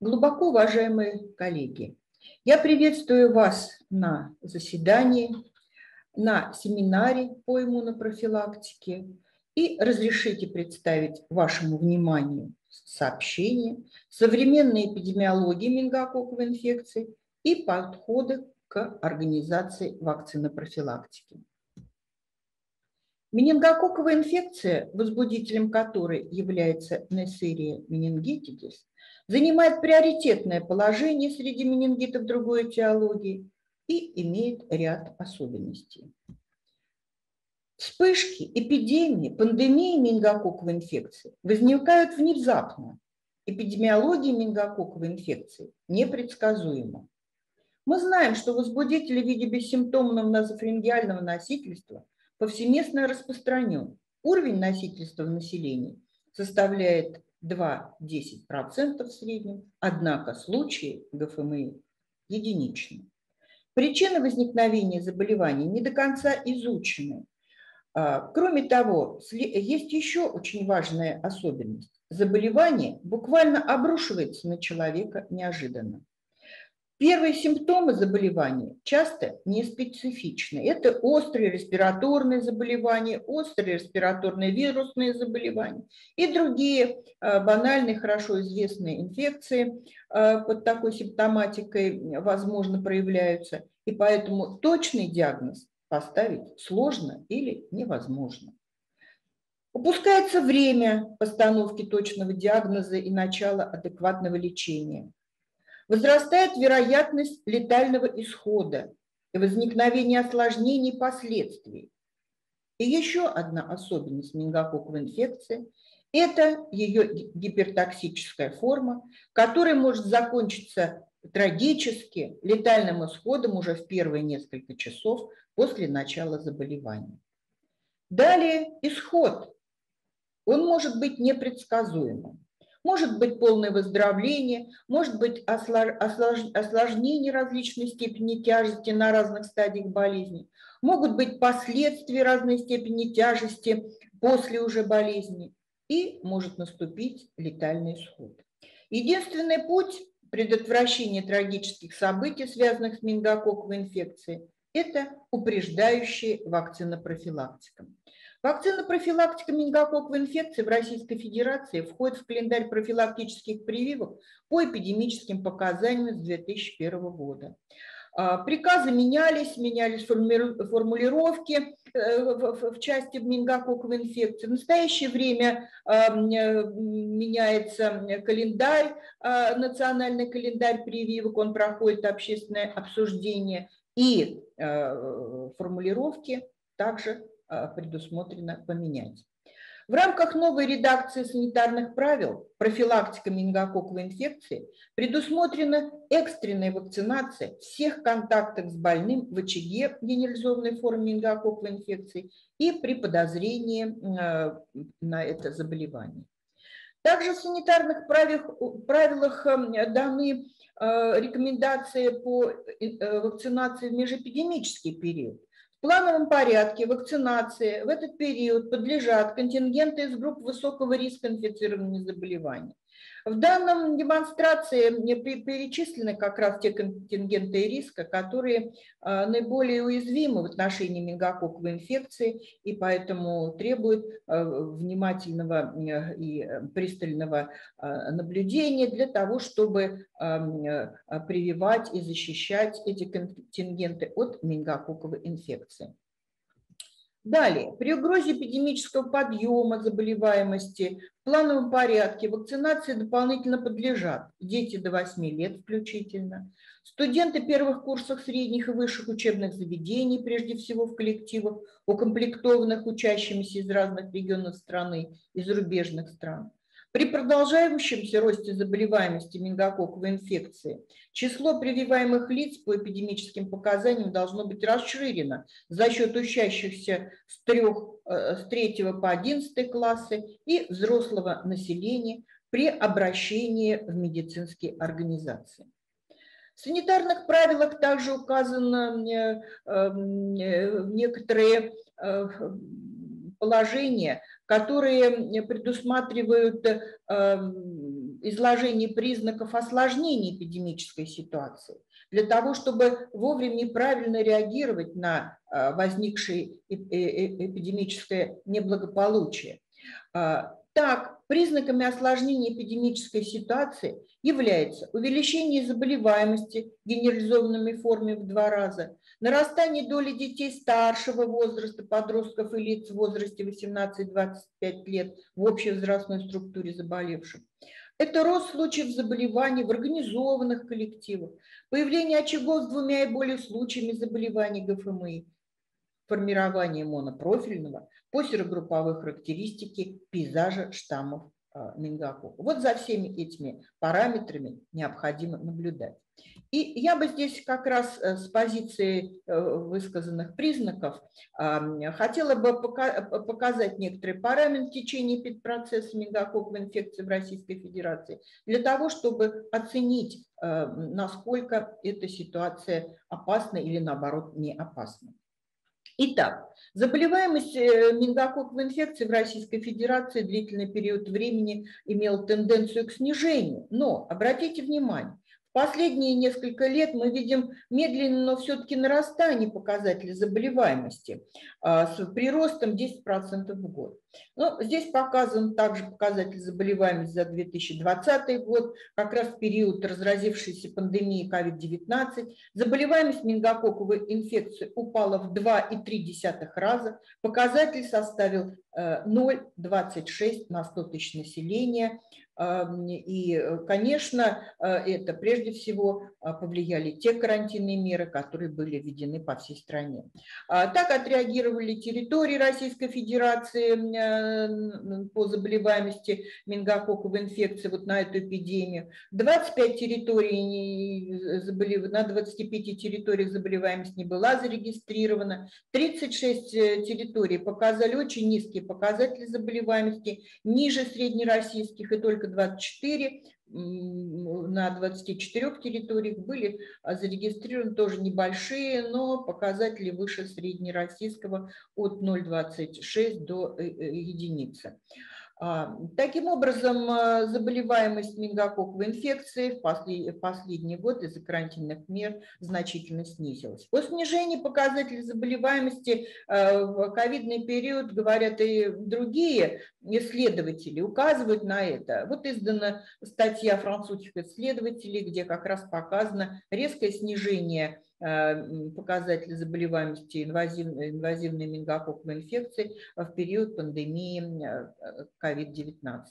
Глубоко уважаемые коллеги, я приветствую вас на заседании, на семинаре по иммунопрофилактике и разрешите представить вашему вниманию сообщение «Современная эпидемиология менингококковой инфекции и подходы к организации вакцинопрофилактики». Менингококковая инфекция, возбудителем которой является Neisseria meningitidis, занимает приоритетное положение среди менингитов другой этиологии и имеет ряд особенностей. Вспышки, эпидемии, пандемии менингококковой инфекции возникают внезапно. Эпидемиология менингококковой инфекции непредсказуема. Мы знаем, что возбудители в виде бессимптомного назофарингеального носительства повсеместно распространен. Уровень носительства в населении составляет 2–10% в среднем, однако случаи ГФМИ единичны. Причины возникновения заболеваний не до конца изучены. Кроме того, есть еще очень важная особенность. Заболевание буквально обрушивается на человека неожиданно. Первые симптомы заболевания часто неспецифичны. Это острые респираторные заболевания, острые респираторные вирусные заболевания и другие банальные, хорошо известные инфекции под такой симптоматикой, возможно, проявляются. И поэтому точный диагноз поставить сложно или невозможно. Упускается время постановки точного диагноза и начала адекватного лечения. Возрастает вероятность летального исхода и возникновения осложнений и последствий. И еще одна особенность менингококковой инфекции – это ее гипертоксическая форма, которая может закончиться трагически летальным исходом уже в первые несколько часов после начала заболевания. Далее исход. Он может быть непредсказуемым. Может быть полное выздоровление, может быть осложнения различной степени тяжести на разных стадиях болезни, могут быть последствия разной степени тяжести после уже болезни, и может наступить летальный исход. Единственный путь предотвращения трагических событий, связанных с менингококковой инфекцией, это упреждающая вакцинопрофилактика. Вакцинопрофилактика менингококковой инфекции в Российской Федерации входит в календарь профилактических прививок по эпидемическим показаниям с 2001 года. Приказы менялись формулировки в части менингококковой инфекции. В настоящее время меняется календарь, национальный календарь прививок, он проходит общественное обсуждение, и формулировки также предусмотрено поменять. В рамках новой редакции санитарных правил профилактика менингококковой инфекции предусмотрена экстренная вакцинация всех контактов с больным в очаге генерализованной формы менингококковой инфекции и при подозрении на это заболевание. Также в санитарных правилах даны рекомендации по вакцинации в межэпидемический период. В плановом порядке вакцинации в этот период подлежат контингенты из групп высокого риска инфицирования заболеваний. В данном демонстрации перечислены как раз те контингенты риска, которые наиболее уязвимы в отношении менингококковой инфекции и поэтому требуют внимательного и пристального наблюдения для того, чтобы прививать и защищать эти контингенты от менингококковой инфекции. Далее, при угрозе эпидемического подъема заболеваемости в плановом порядке вакцинации дополнительно подлежат дети до 8 лет включительно, студенты первых курсов средних и высших учебных заведений, прежде всего в коллективах, укомплектованных учащимися из разных регионов страны и зарубежных стран. При продолжающемся росте заболеваемости менингококковой инфекции число прививаемых лиц по эпидемическим показаниям должно быть расширено за счет учащихся с 3 по 11 классы и взрослого населения при обращении в медицинские организации. В санитарных правилах также указаны некоторые положения, которые предусматривают изложение признаков осложнения эпидемической ситуации, для того, чтобы вовремя и правильно реагировать на возникшее эпидемическое неблагополучие. Так, признаками осложнения эпидемической ситуации является увеличение заболеваемости генерализованными формами в 2 раза, нарастание доли детей старшего возраста, подростков и лиц в возрасте 18-25 лет в общей возрастной структуре заболевших. Это рост случаев заболеваний в организованных коллективах, появление очагов с 2 и более случаями заболеваний ГФМИ, формирование монопрофильного по серогрупповой характеристике пейзажа штаммов менингококка. Вот за всеми этими параметрами необходимо наблюдать. И я бы здесь как раз с позиции высказанных признаков хотела бы показать некоторые параметры в течение эпидпроцесса менингококковой инфекции в Российской Федерации для того, чтобы оценить, насколько эта ситуация опасна или наоборот не опасна. Итак, заболеваемость менингококковой инфекцией в Российской Федерации длительный период времени имела тенденцию к снижению. Но обратите внимание, в последние несколько лет мы видим медленное, но все-таки нарастание показателей заболеваемости с приростом 10% в год. Но здесь показан также показатель заболеваемости за 2020 год, как раз в период разразившейся пандемии COVID-19. Заболеваемость менингококковой инфекции упала в 2,3 раза, показатель составил 0,26 на 100 тысяч населения. И, конечно, это прежде всего повлияли те карантинные меры, которые были введены по всей стране. Так отреагировали территории Российской Федерации по заболеваемости менингококковой инфекции вот на эту эпидемию. 25 территорий, на 25 территориях заболеваемость не была зарегистрирована. 36 территорий показали очень низкие показатели заболеваемости, ниже среднероссийских, и только 24 на 24 территориях были зарегистрированы тоже небольшие, но показатели выше среднероссийского от 0,26 до единицы. Таким образом, заболеваемость менингококковой инфекцией в последний год из-за карантинных мер значительно снизилась. О снижении показателей заболеваемости в ковидный период говорят и другие исследователи, указывают на это. Вот издана статья французских исследователей, где как раз показано резкое снижение показатели заболеваемости инвазивной менингококковой инфекции в период пандемии COVID-19.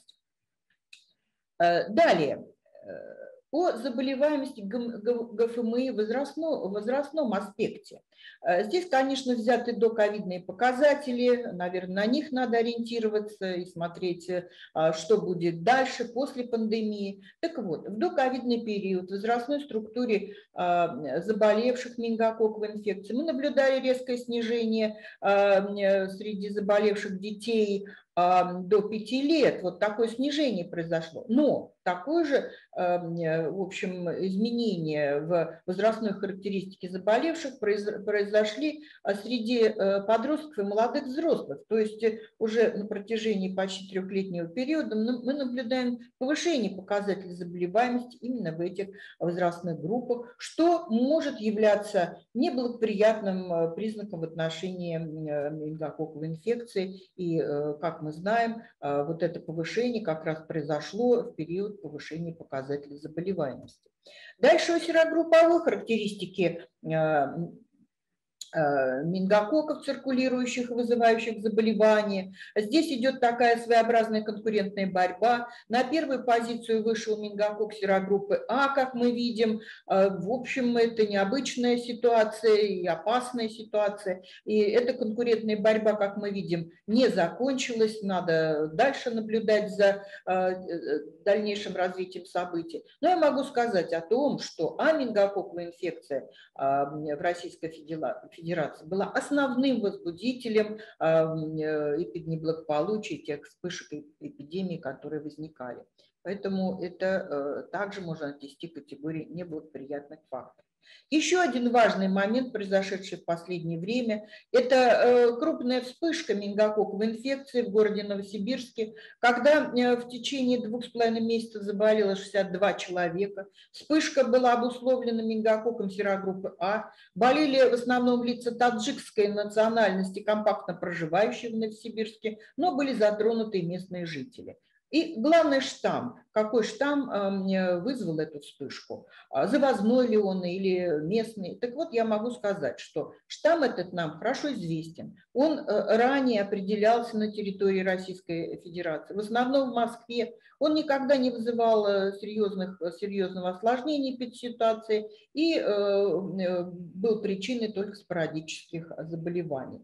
Далее, о заболеваемости ГФМИ в возрастном аспекте. Здесь, конечно, взяты доковидные показатели, наверное, на них надо ориентироваться и смотреть, что будет дальше, после пандемии. Так вот, в доковидный период в возрастной структуре заболевших менингококковой инфекцией мы наблюдали резкое снижение среди заболевших детей до 5 лет. Вот такое снижение произошло. Но такое же, в общем, изменение в возрастной характеристике заболевших произошли среди подростков и молодых взрослых. То есть уже на протяжении почти 3-летнего периода мы наблюдаем повышение показателей заболеваемости именно в этих возрастных группах, что может являться неблагоприятным признаком в отношении менингококковой инфекции. И, как мы знаем, вот это повышение как раз произошло в период повышения показателей заболеваемости. Дальше о серогрупповой характеристике менингококков, циркулирующих и вызывающих заболевания. Здесь идет такая своеобразная конкурентная борьба. На первую позицию вышел менингококк серогруппы А, как мы видим. В общем, это необычная ситуация и опасная ситуация. И эта конкурентная борьба, как мы видим, не закончилась. Надо дальше наблюдать за дальнейшим развитием событий. Но я могу сказать о том, что менингококковая инфекция в Российской Федерации была основным возбудителем неблагополучия, тех вспышек эпидемий, которые возникали. Поэтому это также можно отнести к категории неблагоприятных факторов. Еще один важный момент, произошедший в последнее время, это крупная вспышка менингококковой инфекции в городе Новосибирске, когда в течение 2,5 месяцев заболело 62 человека. Вспышка была обусловлена менингококком серогруппы А. Болели в основном лица таджикской национальности, компактно проживающие в Новосибирске, но были затронуты и местные жители. И главный штамм, какой штамм вызвал эту вспышку, завозной ли он или местный. Так вот, я могу сказать, что штамм этот нам хорошо известен. Он ранее определялся на территории Российской Федерации, в основном в Москве. Он никогда не вызывал серьезного осложнения ситуации и был причиной только спорадических заболеваний.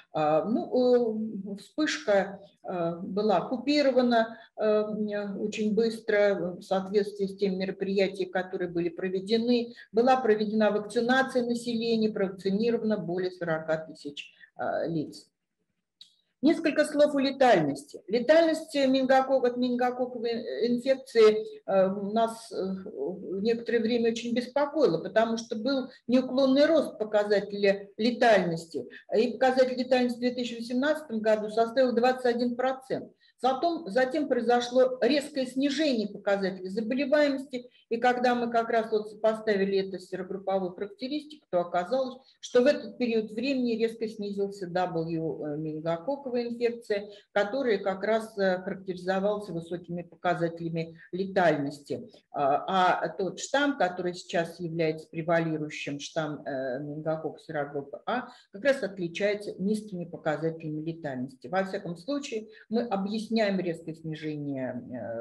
Вспышка была купирована очень быстро в соответствии с теми мероприятиями, которые были проведены. Была проведена вакцинация населения, провакцинировано более 40 тысяч лиц. Несколько слов о летальности. Летальность от менингококковой инфекции нас некоторое время очень беспокоила, потому что был неуклонный рост показателя летальности. И показатель летальности в 2018 году составил 21%. Затем произошло резкое снижение показателей заболеваемости, и когда мы как раз вот сопоставили это с серогрупповой характеристикой, то оказалось, что в этот период времени резко снизился W менингококковая инфекция, которая как раз характеризовался высокими показателями летальности. А тот штамм, который сейчас является превалирующим, штамм менингококка серогруппы А, как раз отличается низкими показателями летальности. Во всяком случае, мы объясняем резкое снижение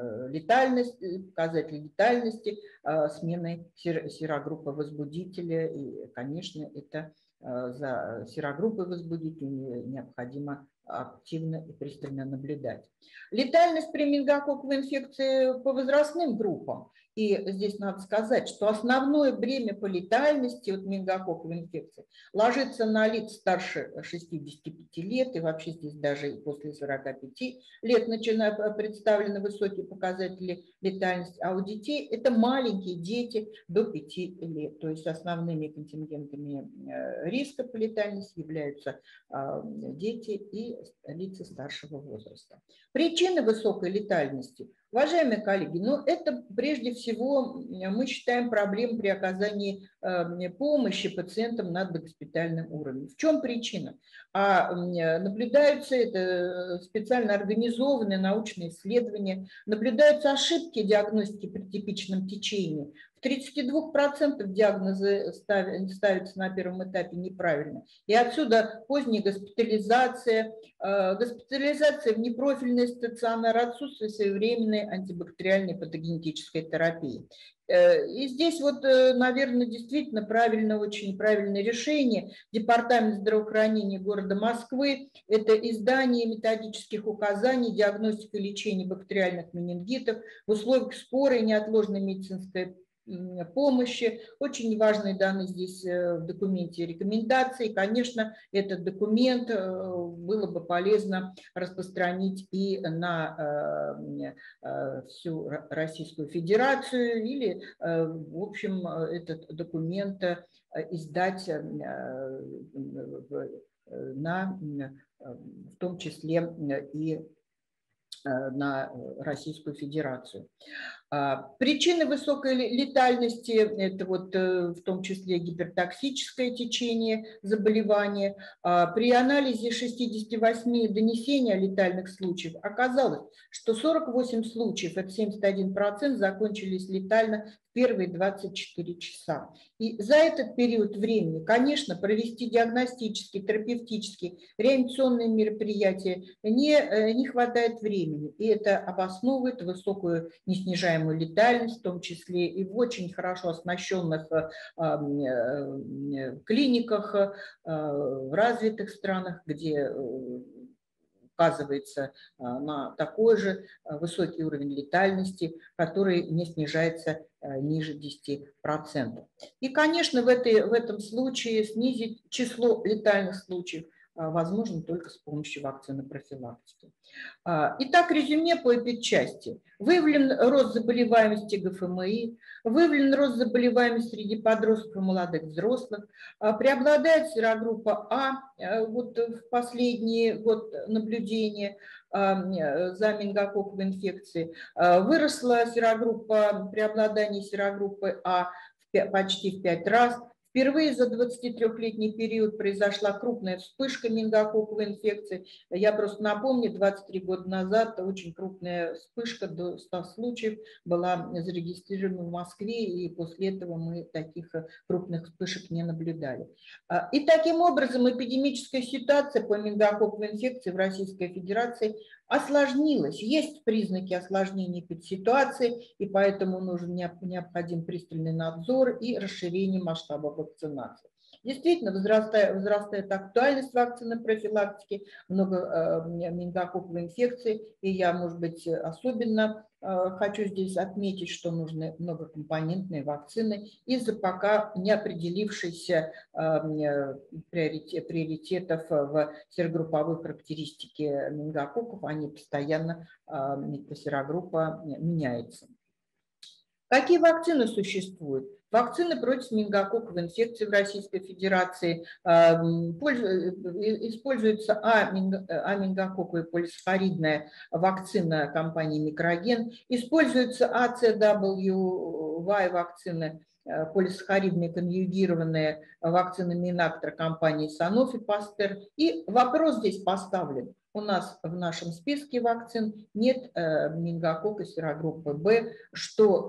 показателей летальности сменой серогруппы возбудителя. И, конечно, это за серогруппой возбудителя необходимо активно и пристально наблюдать. Летальность при менингококковой инфекции по возрастным группам. И здесь надо сказать, что основное бремя по летальности от менингококковой инфекции ложится на лиц старше 65 лет, и вообще здесь даже и после 45 лет представлены высокие показатели летальности, а у детей это маленькие дети до 5 лет. То есть основными контингентами риска по летальности являются дети и лица старшего возраста. Причины высокой летальности, уважаемые коллеги, это прежде всего мы считаем проблемой при оказании помощи пациентам на госпитальном уровне. В чем причина? Наблюдаются это специально организованные научные исследования, наблюдаются ошибки диагностики при типичном течении. В 32% диагнозы ставятся на первом этапе неправильно. И отсюда поздняя госпитализация в непрофильный стационар, отсутствие своевременной антибактериальной патогенетической терапии. И здесь вот, наверное, действительно очень правильное решение. Департамент здравоохранения города Москвы – это издание методических указаний, диагностика и лечение бактериальных менингитов в условиях скорой и неотложной медицинской помощи. Очень важные данные здесь в документе рекомендации. Конечно, этот документ было бы полезно распространить и на всю Российскую Федерацию или, в общем, этот документ издать в том числе и на Российскую Федерацию. Причины высокой летальности – это вот в том числе гипертоксическое течение заболевания. При анализе 68 донесений о летальных случаях оказалось, что 48 случаев, это 71%, закончились летально в первые 24 часа. И за этот период времени, конечно, провести диагностические, терапевтические, реанимационные мероприятия не хватает времени. И это обосновывает высокую неснижаемую летальность, в том числе и в очень хорошо оснащенных клиниках в развитых странах, где указывается на такой же высокий уровень летальности, который не снижается ниже 10%. И, конечно, в этом случае снизить число летальных случаев возможно только с помощью вакцины профилактики. Итак, резюме по эпидчасти. Выявлен рост заболеваемости ГФМИ, выявлен рост заболеваемости среди подростков и молодых взрослых, преобладает серогруппа А, вот в последний год наблюдения за менингококковой инфекцией, выросла серогруппа, преобладание серогруппы А почти в 5 раз. Впервые за 23-летний период произошла крупная вспышка менингококковой инфекции. Я просто напомню, 23 года назад очень крупная вспышка, до 100 случаев, была зарегистрирована в Москве, и после этого мы таких крупных вспышек не наблюдали. И таким образом эпидемическая ситуация по менингококковой инфекции в Российской Федерации осложнилась. Есть признаки осложнения ситуации, и поэтому необходим пристальный надзор и расширение масштаба вакцинации. Действительно, возрастает актуальность вакцины профилактики, много менингококковой инфекции, и я, может быть, особенно хочу здесь отметить, что нужны многокомпонентные вакцины из-за пока не определившихся приоритетов в серогрупповой характеристике менингококков, они постоянно, серогруппа меняется. Какие вакцины существуют? Вакцины против менингококковой инфекции в Российской Федерации используется менингококковая полисахаридная вакцина компании Микроген, используется ACWY вакцины, полисахаридные конъюгированные вакцины Минактор компании Sanofi Pasteur. И вопрос здесь поставлен. У нас в нашем списке вакцин нет менингококка серогруппы Б, что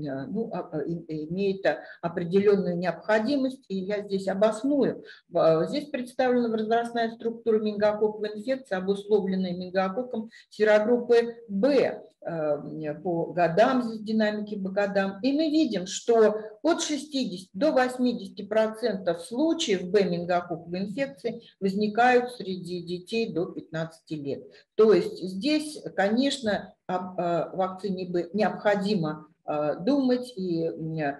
имеет определенную необходимость, и я здесь обосную. Здесь представлена возрастная структура менингококковой инфекции, обусловленная менингококком серогруппы Б по годам, здесь динамики по годам. И мы видим, что от 60 до 80% случаев Б менингококковой инфекции возникают среди детей до 15 лет. То есть здесь, конечно, о вакцине Б необходимо думать, и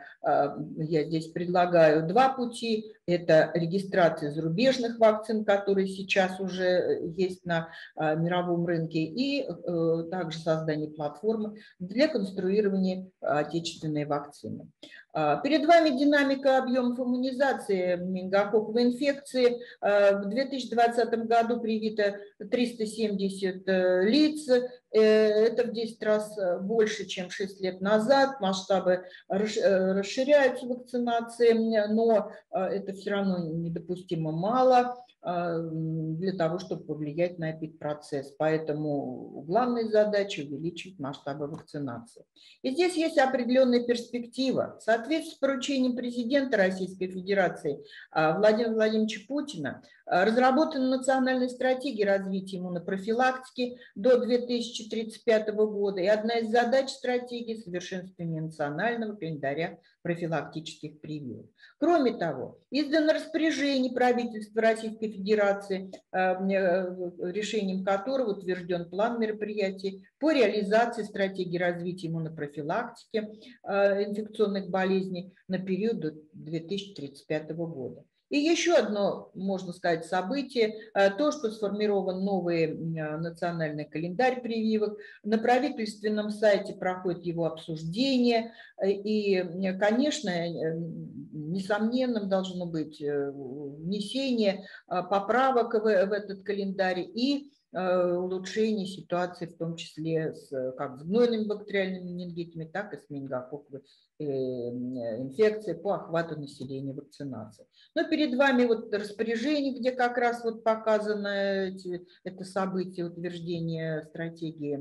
я здесь предлагаю два пути. Это регистрация зарубежных вакцин, которые сейчас уже есть на мировом рынке, и также создание платформы для конструирования отечественной вакцины. Перед вами динамика объемов иммунизации менингококковой инфекции. В 2020 году привито 370 лиц. Это в 10 раз больше, чем 6 лет назад. Масштабы расширяются вакцинации, но это все равно недопустимо мало для того, чтобы повлиять на эпидпроцесс. Поэтому главная задача – увеличить масштабы вакцинации. И здесь есть определенная перспектива. В соответствии с поручением президента Российской Федерации Владимира Владимировича Путина разработана национальная стратегия развития иммунопрофилактики до 2035 года. И одна из задач стратегии – совершенствование национального календаря профилактических прививок. Кроме того, издано распоряжение правительства Российской Федерации, решением которого утвержден план мероприятий по реализации стратегии развития иммунопрофилактики инфекционных болезней на период до 2035 года. И еще одно, можно сказать, событие, то, что сформирован новый национальный календарь прививок. На правительственном сайте проходит его обсуждение. И, конечно, несомненным должно быть внесение поправок в этот календарь и улучшение ситуации, в том числе как с гнойными бактериальными менингитами, так и с менингококковой инфекцией по охвату населения вакцинации. Но перед вами вот распоряжение, где как раз вот показано это событие утверждения стратегии,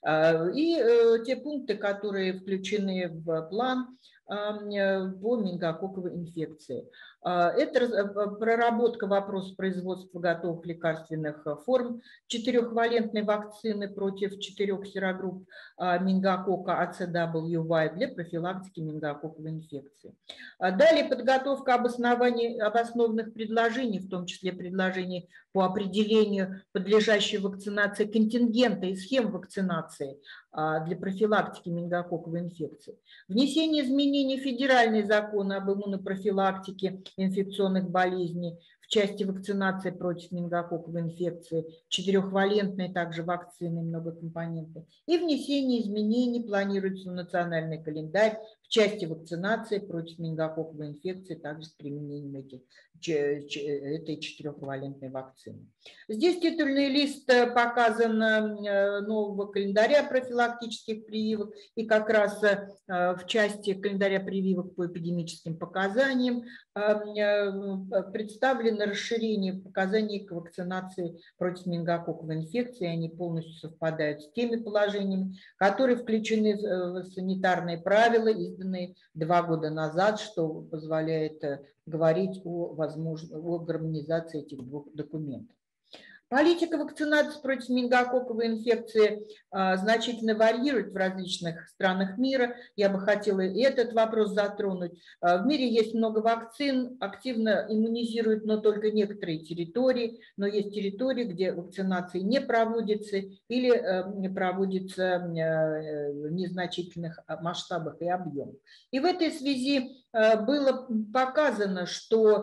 и те пункты, которые включены в план по менингококковой инфекции. Это проработка вопроса производства готовых лекарственных форм 4-валентной вакцины против 4 серогрупп менингококка ACWY для профилактики менингококковой инфекции. Далее подготовка обоснованных предложений, в том числе предложений по определению подлежащей вакцинации контингента и схем вакцинации для профилактики менингококковой инфекции. Внесение изменений в федеральный закон об иммунопрофилактике инфекционных болезней, в части вакцинации против менингококковой инфекции, 4-валентной также вакцины многокомпонентной, и внесение изменений планируется в национальный календарь в части вакцинации против менингококковой инфекции, также с применением этой 4-валентной вакцины. Здесь титульный лист показан нового календаря профилактических прививок, и как раз в части календаря прививок по эпидемическим показаниям представлено расширение показаний к вакцинации против менингококковой инфекции. Они полностью совпадают с теми положениями, которые включены в санитарные правила, изданные 2 года назад, что позволяет говорить о гармонизации этих двух документов. Политика вакцинации против менингококковой инфекции значительно варьирует в различных странах мира. Я бы хотела и этот вопрос затронуть. В мире есть много вакцин, активно иммунизируют, но только некоторые территории. Но есть территории, где вакцинация не проводится или проводится в незначительных масштабах и объемах. И в этой связи было показано, что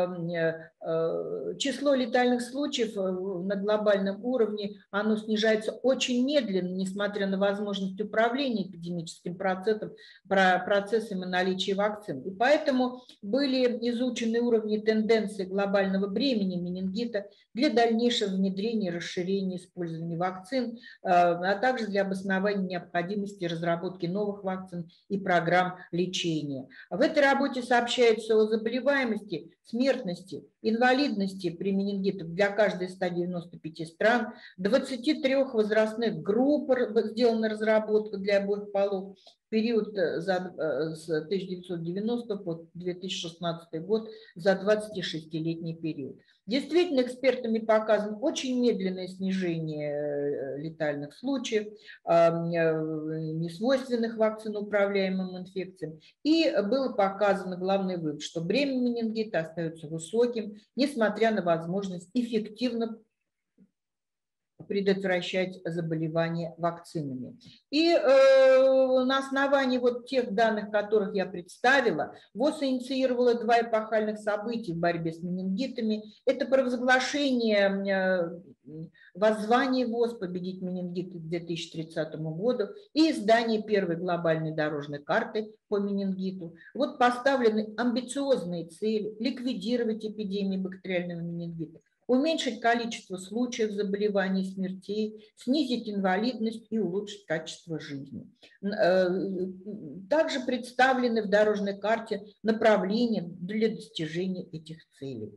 число летальных случаев на глобальном уровне, оно снижается очень медленно, несмотря на возможность управления эпидемическим процессами наличия вакцин. И поэтому были изучены уровни тенденции глобального бремени менингита для дальнейшего внедрения и расширения использования вакцин, а также для обоснования необходимости разработки новых вакцин и программ лечения. В этой работе сообщается о заболеваемости, смертности, инвалидности при менингите для каждой из 195 стран, 23 возрастных групп сделана разработка для обоих полов, период с 1990 по 2016 год за 26-летний период. Действительно, экспертами показано очень медленное снижение летальных случаев, несвойственных вакциноуправляемым инфекциям. И было показано главный вывод, что бремя менингита остается высоким, несмотря на возможность эффективно предотвращать заболевания вакцинами. И на основании вот тех данных, которых я представила, ВОЗ инициировала 2 эпохальных события в борьбе с менингитами. Это провозглашение воззвания ВОЗ «Победить менингит» к 2030 году и издание первой глобальной дорожной карты по менингиту. Вот поставлены амбициозные цели: ликвидировать эпидемию бактериального менингита, уменьшить количество случаев заболеваний, смертей, снизить инвалидность и улучшить качество жизни. Также представлены в дорожной карте направления для достижения этих целей.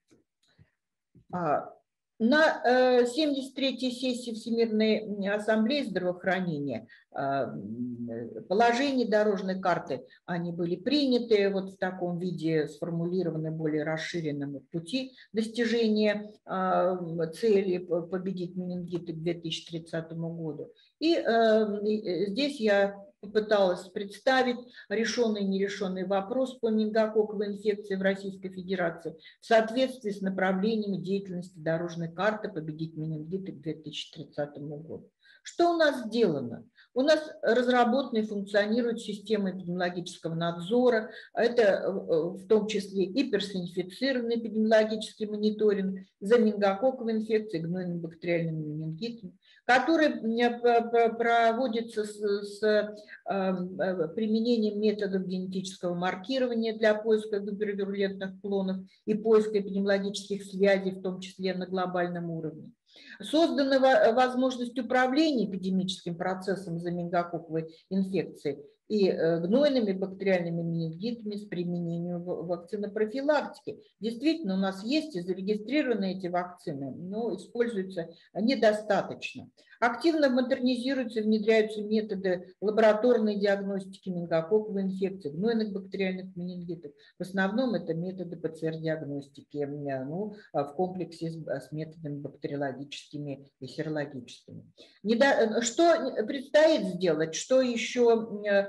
На 73-й сессии Всемирной ассамблеи здравоохранения положения дорожной карты, они были приняты вот в таком виде, сформулированы более расширенном пути достижения цели победить менингит к 2030 году. И здесь я попыталась представить решенный и нерешенный вопрос по менингококковой инфекции в Российской Федерации в соответствии с направлениями деятельности дорожной карты «Победить менингит к 2030 году». Что у нас сделано? У нас разработана и функционирует система эпидемиологического надзора, это в том числе и персонифицированный эпидемиологический мониторинг за менингококковой инфекцией, гнойным бактериальным менингитом, который проводится с применением методов генетического маркирования для поиска гипервирулентных клонов и поиска эпидемиологических связей, в том числе на глобальном уровне. Создана возможность управления эпидемическим процессом за менингококковой инфекцией и гнойными бактериальными менингитами с применением вакцинопрофилактики. Действительно, у нас есть и зарегистрированы эти вакцины, но используются недостаточно. Активно модернизируются и внедряются методы лабораторной диагностики менингококковой инфекции, гнойных бактериальных менингитов. В основном это методы ПЦР-диагностики, в комплексе с методами бактериологическими и серологическими. Что предстоит сделать, что еще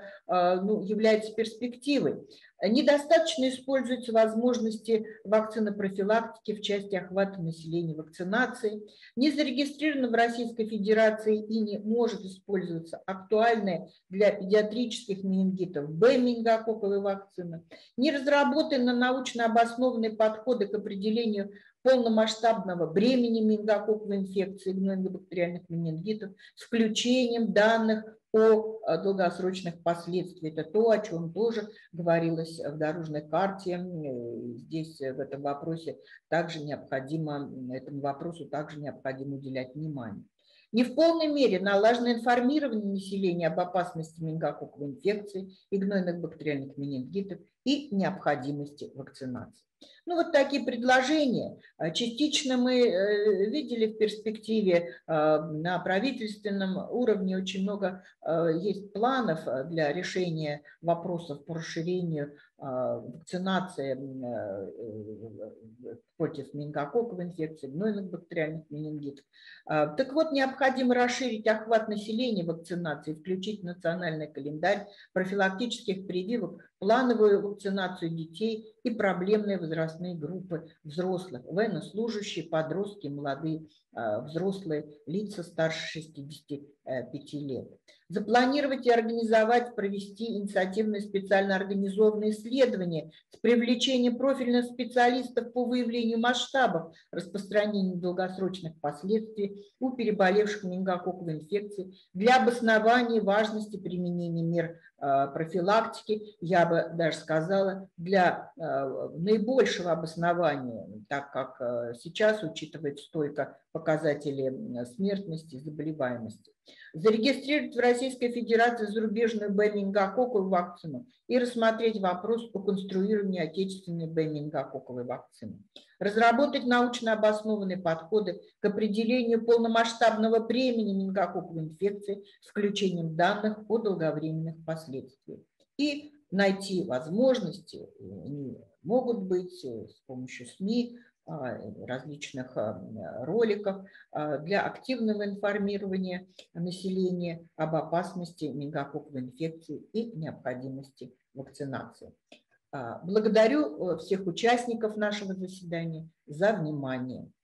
является перспективой. Недостаточно используются возможности вакцинопрофилактики в части охвата населения вакцинации. Не зарегистрирована в Российской Федерации и не может использоваться актуальная для педиатрических менингитов Б-менингококковая вакцина. Не разработаны научно обоснованные подходы к определению полномасштабного бремени менингококковой инфекции гнойно-бактериальных менингитов с включением данных о долгосрочных последствиях. Это то, о чем тоже говорилось в дорожной карте. Здесь в этом вопросе также необходимо, этому вопросу также необходимо уделять внимание. Не в полной мере налажено информирование населения об опасности менингококковой инфекции и гнойных бактериальных менингитов и необходимости вакцинации. Вот такие предложения. Частично мы видели в перспективе на правительственном уровне очень много есть планов для решения вопросов по расширению вакцинации против менингококковой инфекции, гнойных бактериальных менингитов. Так вот, необходимо расширить охват населения вакцинации, включить в национальный календарь профилактических прививок, плановую вакцинацию детей и проблемные возрастные группы взрослых, военнослужащие, подростки, молодые взрослые, лица старше 65 лет. Запланировать и организовать, провести инициативные специально организованные исследования с привлечением профильных специалистов по выявлению масштабов распространения долгосрочных последствий у переболевших менингококковой инфекцией для обоснования важности применения мер профилактики, я бы даже сказала, для наибольшего обоснования, так как сейчас учитывается только показатели смертности, заболеваемости. Зарегистрировать в Российской Федерации зарубежную Б-менингококковую вакцину и рассмотреть вопрос по конструированию отечественной Б-менингококковой вакцины. Разработать научно обоснованные подходы к определению полномасштабного бремени менингококковой инфекции с включением данных о долговременных последствиях. И найти возможности, они могут быть с помощью СМИ, различных роликов для активного информирования населения об опасности менингококковой инфекции и необходимости вакцинации. Благодарю всех участников нашего заседания за внимание.